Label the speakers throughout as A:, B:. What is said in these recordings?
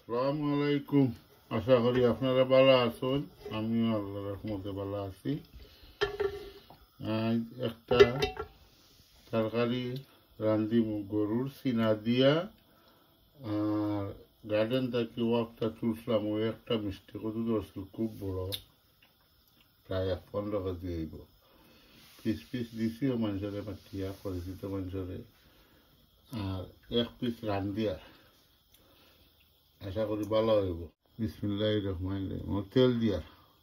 A: আসসালামু আলাইকুম। আশা করি আপনারা ভালো আছেন। আমিও আল্লাহর রহমতে ভালো আছি। আজ একটা তরকারি রাঁধিব গরুর সিনা দিয়া। আর গার্ডেন থেকে একটা চুষলাম, ওই একটা মিষ্টি কদু ধরছিল, খুব বড়, প্রায় 15 কেজি হইব। পিস পিস দিছিও মানুষরে, মাতিয়া পরিচিত মানুষরে। আর এক পিস রান্ধিয়া, আশা করি ভালো হইব। বিসমিল্লাহির রহমানির রহিম। তেল দিয়া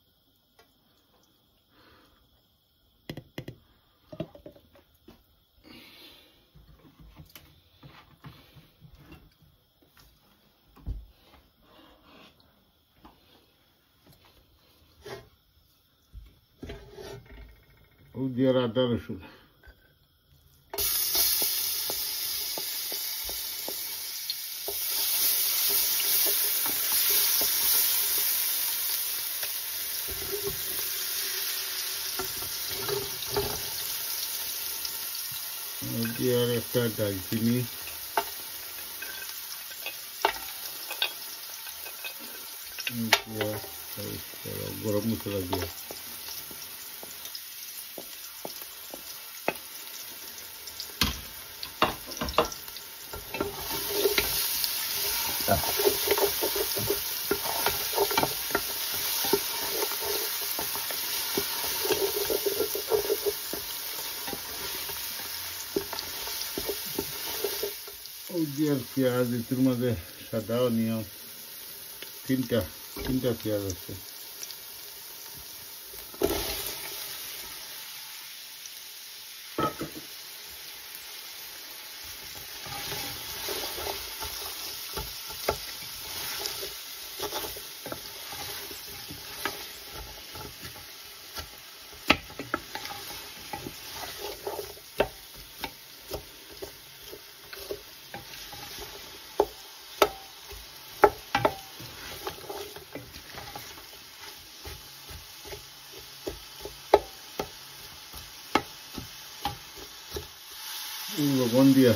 A: ও দিয়ে আদা রসুন, দিয়ে আর একটা দারচিনি, গরম মশলা দিয়ে ওই দিয়ে আর পেঁয়াজ, এটির মধ্যে সাদা অনিয়ন, তিনটা পেঁয়াজ আছে। লবণ দিয়া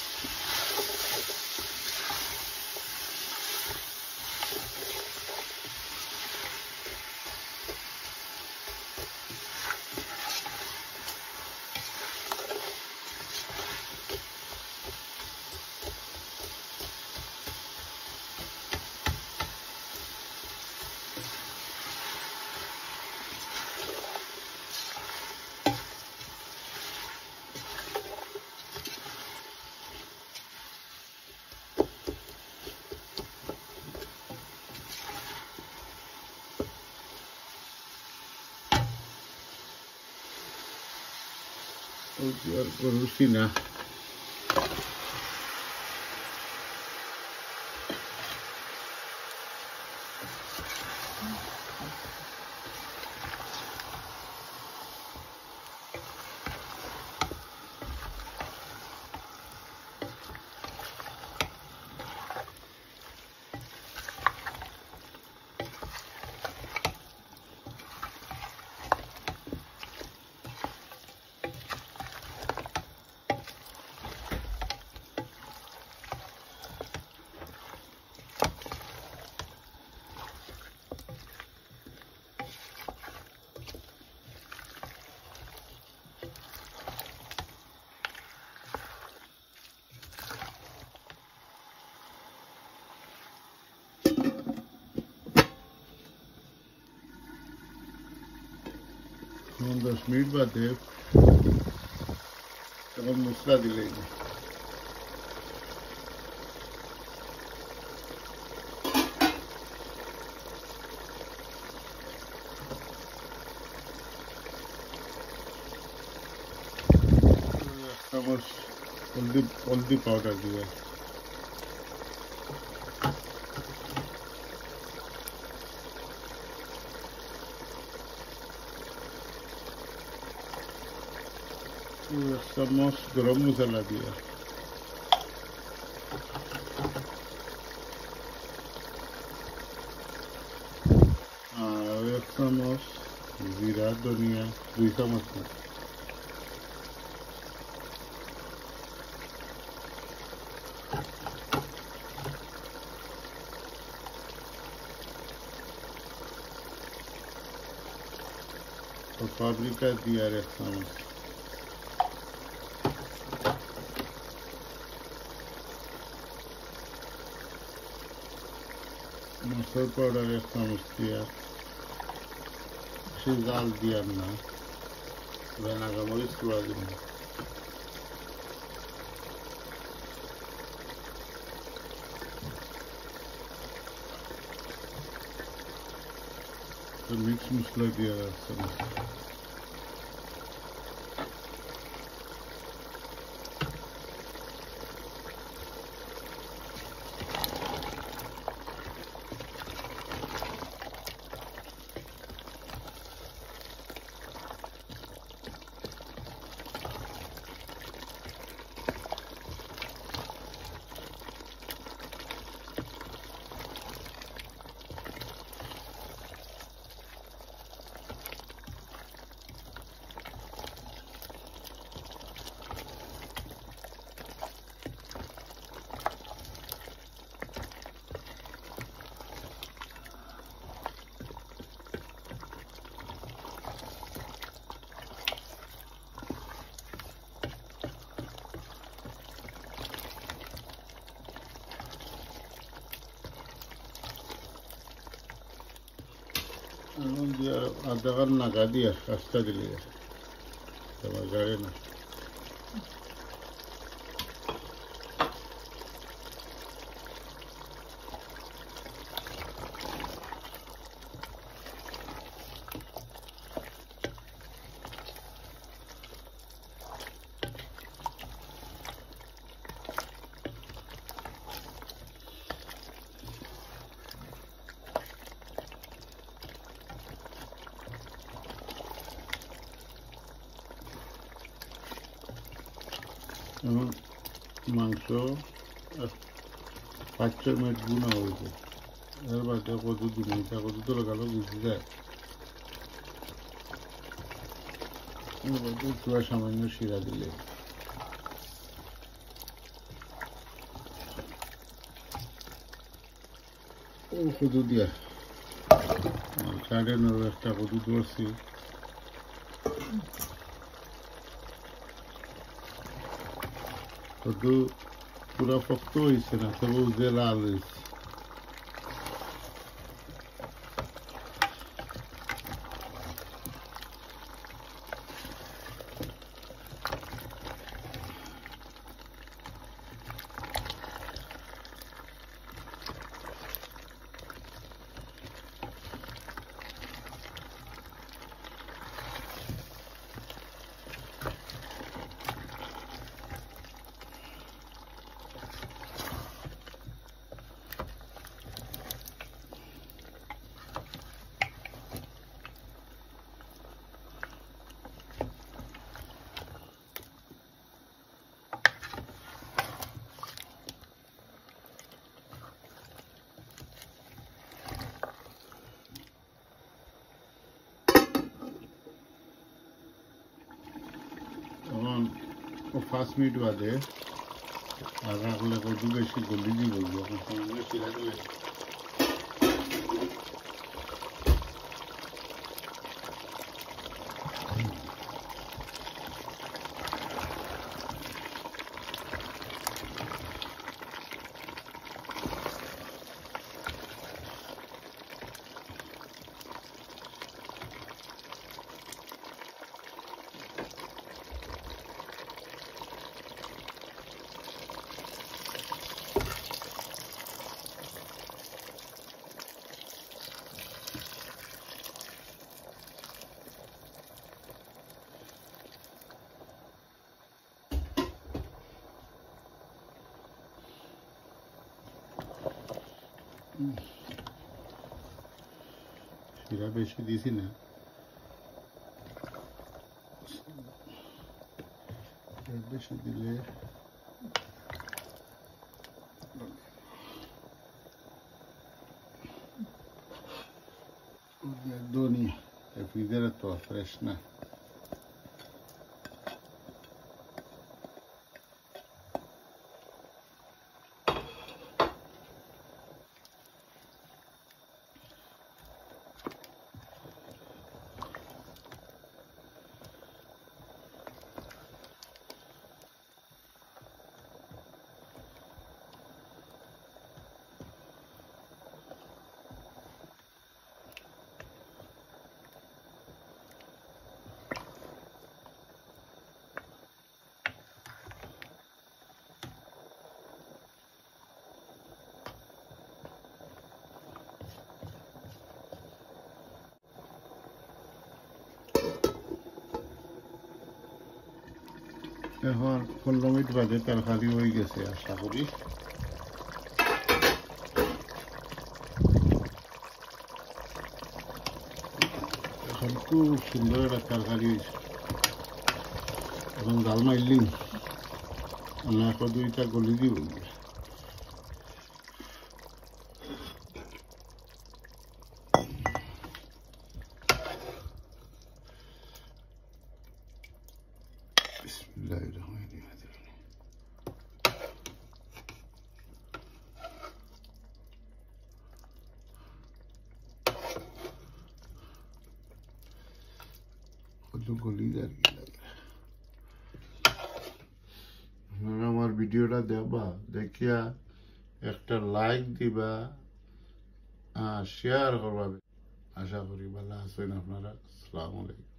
A: আর গরুর সিনা, এখন 10 মিনিট বাদে তখন মশলা দিলেই না। চামচ হলদি পাউডার দিয়ে চামচ গরম মশলা দিয়ে আর 1 চামচ জিরা ধনিয়া, 2 চামচ মতো और पापरिका दिया 1 চামচ, मसाला पाउडर 1 চামচ दिया, বেশি জাল দিয়ার না, বেনাগা মরিচ গুঁড়া দিব, মিক্স মশলা দিয়ে 1 চামচ, দিয়ে আধা ঘন্টা নাগা দিয়ে কাজটা দিলে তোমার গাড়ি না। এখন মাংস 5-6 মিনিট গুনা হয়েছে, এর বাদে কত দিন কত তোলা গেল বুঝতে যায়, এর বাদে একটু সামান্য শিরা দিলে ও কদু দিয়া গার্ডেনের একটা কদু ধরছি, কদু পুরা শক্ত হয়েছে না, তবু যে লাল হয়েছে। এখন 5 মিনিট বাদে আর রাখলে কত বেশি গলি দিব, বেশি রাখলে শিরা বেশি দিছি না, বেশি দিলে ধনিয়া ফ্রিজের তো ফ্রেশ না। এখন 15 মিনিট বাদে তরকারি হয়ে গেছে আশা করি। এখন খুব সুন্দর একটা তরকারি হয়েছে। এখন জাল মারলিম আমরা এখন 2টা গলি দিব। আমার ভিডিওটা দেখবা, দেখিয়া একটা লাইক দিবা, শেয়ার করবা। আশা করি ভালো আছেন আপনারা। আসসালামু আলাইকুম।